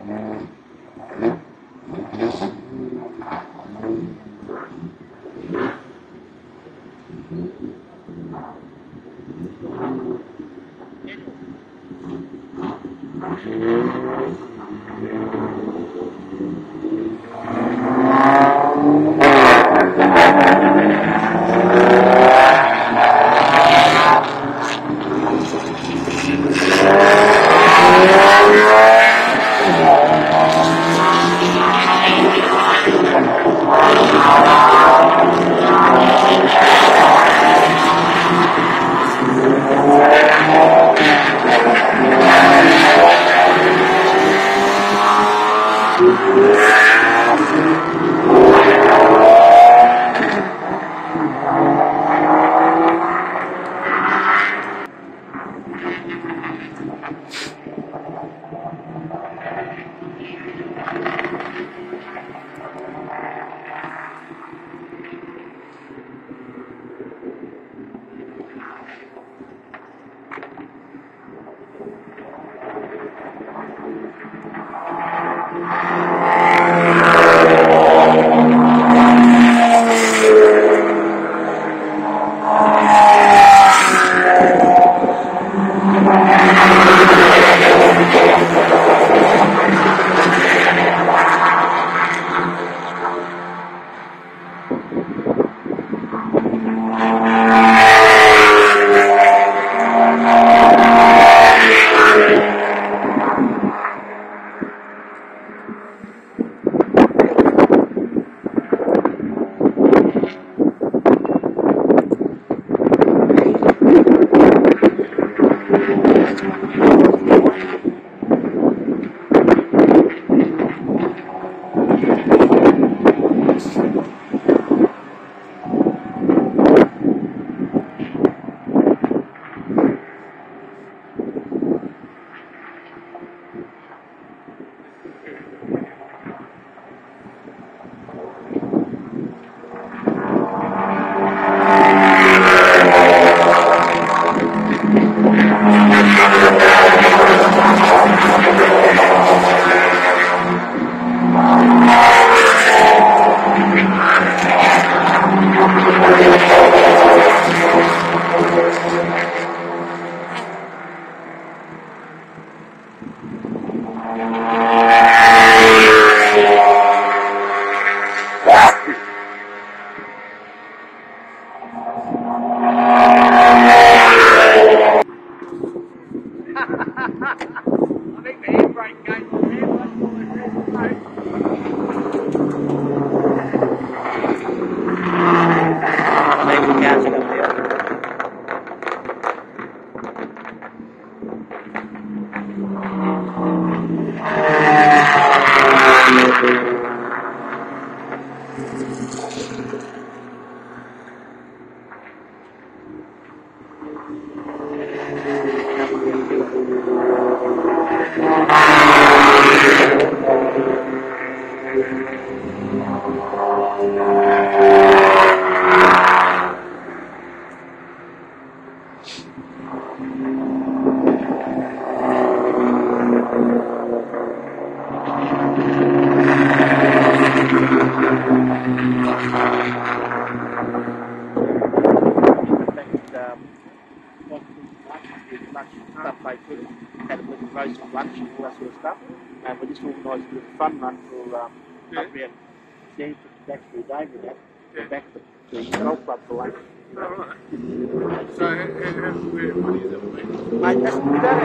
Fun run for up around James Baxter Day with that. Yeah. Back to the golf club for lunch. Oh, right. So, where money is ever been? Mate, that's without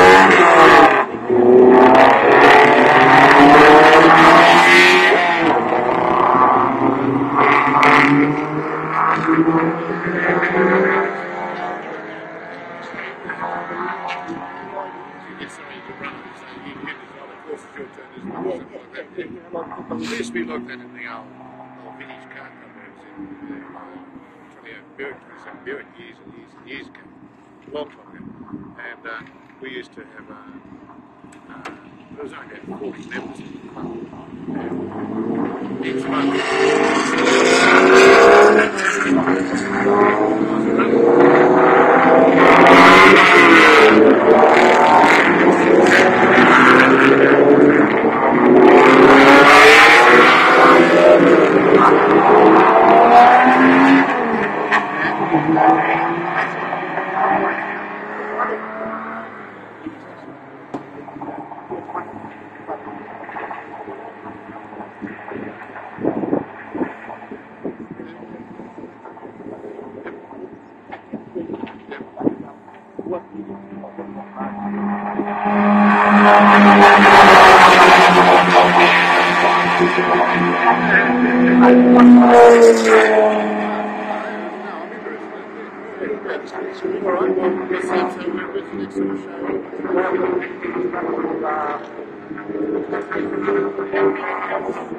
It used to be like that in the old vintage car companies in Buick years and years and years ago, long time ago. And we used to have, there was only about 40 members in the club. And each month, Alright, well, what's that? Where's the next sort of show?